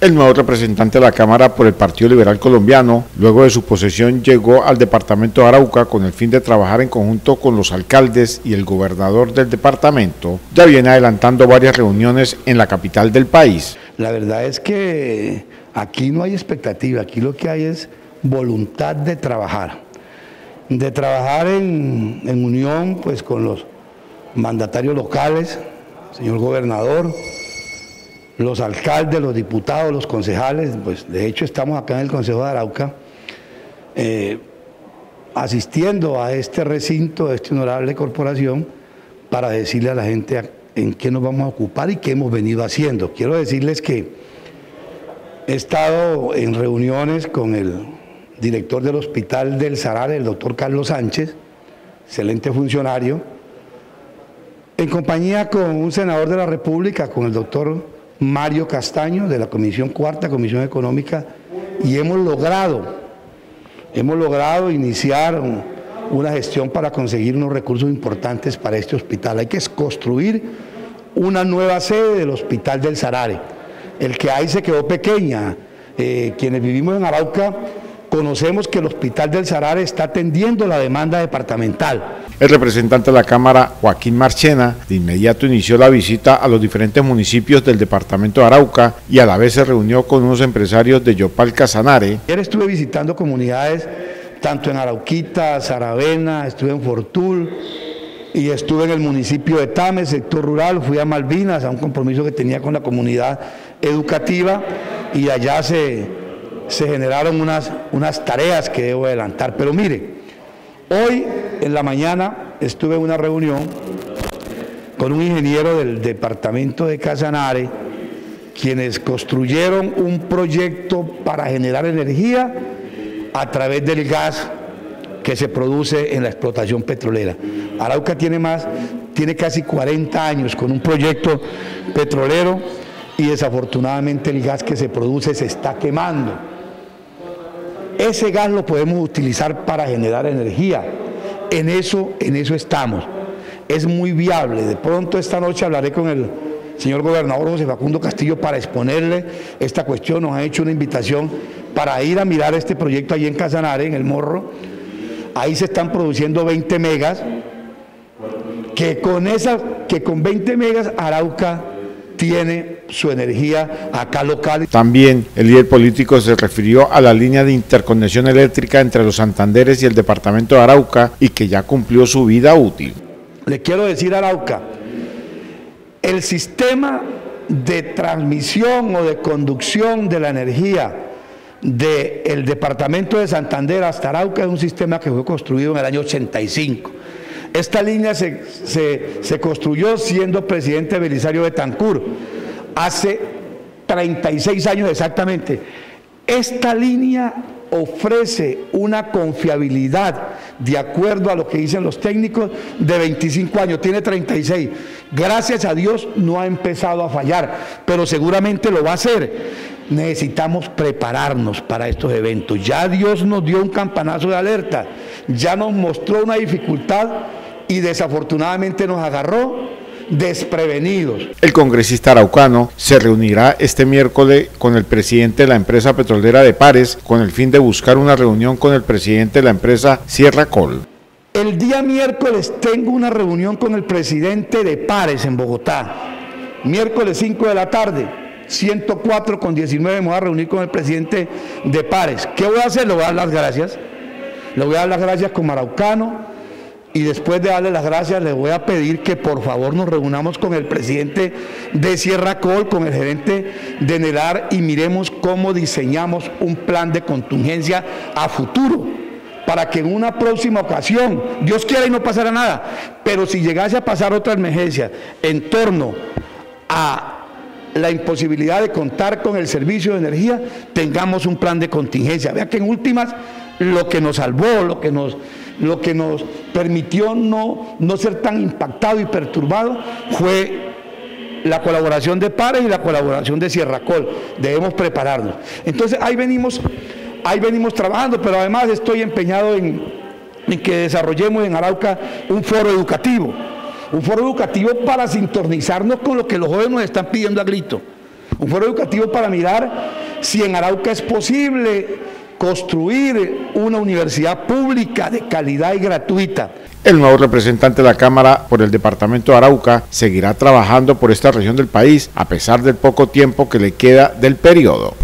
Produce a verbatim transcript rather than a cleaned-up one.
El nuevo representante de la Cámara por el Partido Liberal Colombiano, luego de su posesión, llegó al departamento de Arauca con el fin de trabajar en conjunto con los alcaldes y el gobernador del departamento. Ya viene adelantando varias reuniones en la capital del país. La verdad es que aquí no hay expectativa, aquí lo que hay es voluntad de trabajar, de trabajar en, en unión pues con los mandatarios locales, señor gobernador, los alcaldes, los diputados, los concejales. Pues de hecho estamos acá en el Consejo de Arauca eh, asistiendo a este recinto, a esta honorable corporación, para decirle a la gente en qué nos vamos a ocupar y qué hemos venido haciendo. Quiero decirles que he estado en reuniones con el director del Hospital del Sarare, el doctor Carlos Sánchez, excelente funcionario, en compañía con un senador de la República, con el doctor Mario Castaño, de la Comisión Cuarta, Comisión Económica, y hemos logrado, hemos logrado iniciar un, una gestión para conseguir unos recursos importantes para este hospital. Hay que construir una nueva sede del Hospital del Sarare. El que hay se quedó pequeña. Eh, quienes vivimos en Arauca conocemos que el Hospital del Sarare está atendiendo la demanda departamental. El representante de la Cámara, Joaquín Marchena, de inmediato inició la visita a los diferentes municipios del departamento de Arauca y a la vez se reunió con unos empresarios de Yopal Casanare. Ayer estuve visitando comunidades tanto en Arauquita, Saravena, estuve en Fortul y estuve en el municipio de Tame, sector rural. Fui a Malvinas a un compromiso que tenía con la comunidad educativa y allá se, se generaron unas, unas tareas que debo adelantar. Pero mire, hoy en la mañana estuve en una reunión con un ingeniero del departamento de Casanare, quienes construyeron un proyecto para generar energía a través del gas que se produce en la explotación petrolera. Arauca tiene más, tiene casi cuarenta años con un proyecto petrolero y desafortunadamente el gas que se produce se está quemando. Ese gas lo podemos utilizar para generar energía. En eso, en eso estamos. Es muy viable. De pronto esta noche hablaré con el señor gobernador José Facundo Castillo para exponerle esta cuestión. Nos ha hecho una invitación para ir a mirar este proyecto allí en Casanare, en El Morro. Ahí se están produciendo veinte megas, que con, esa, que con veinte megas Arauca tiene su energía acá local. También el líder político se refirió a la línea de interconexión eléctrica entre los Santanderes y el departamento de Arauca y que ya cumplió su vida útil. Le quiero decir a Arauca, el sistema de transmisión o de conducción de la energía del departamento de Santander hasta Arauca es un sistema que fue construido en el año ochenta y cinco. Esta línea se, se, se construyó siendo presidente Belisario Betancur, hace treinta y seis años exactamente. Esta línea ofrece una confiabilidad, de acuerdo a lo que dicen los técnicos, de veinticinco años, tiene treinta y seis. Gracias a Dios no ha empezado a fallar, pero seguramente lo va a hacer. Necesitamos prepararnos para estos eventos. Ya Dios nos dio un campanazo de alerta, ya nos mostró una dificultad y desafortunadamente nos agarró desprevenidos. El congresista araucano se reunirá este miércoles con el presidente de la empresa petrolera de Pares con el fin de buscar una reunión con el presidente de la empresa Sierra Col. El día miércoles tengo una reunión con el presidente de Pares en Bogotá, miércoles cinco de la tarde, ciento cuatro con diecinueve, me voy a reunir con el presidente de Pares. ¿Qué voy a hacer? Le voy a dar las gracias, le voy a dar las gracias como araucano. Y después de darle las gracias, le voy a pedir que por favor nos reunamos con el presidente de Sierra Col, con el gerente de Nelar, y miremos cómo diseñamos un plan de contingencia a futuro, para que en una próxima ocasión, Dios quiera y no pasara nada, pero si llegase a pasar otra emergencia en torno a la imposibilidad de contar con el servicio de energía, tengamos un plan de contingencia. Vea que en últimas, lo que nos salvó, lo que nos... lo que nos permitió no, no ser tan impactado y perturbado fue la colaboración de Pares y la colaboración de Sierra Col. Debemos prepararnos. Entonces ahí venimos, ahí venimos trabajando, pero además estoy empeñado en, en que desarrollemos en Arauca un foro educativo, un foro educativo para sintonizarnos con lo que los jóvenes nos están pidiendo a grito, un foro educativo para mirar si en Arauca es posible construir una universidad pública de calidad y gratuita. El nuevo representante de la Cámara por el departamento de Arauca seguirá trabajando por esta región del país a pesar del poco tiempo que le queda del periodo.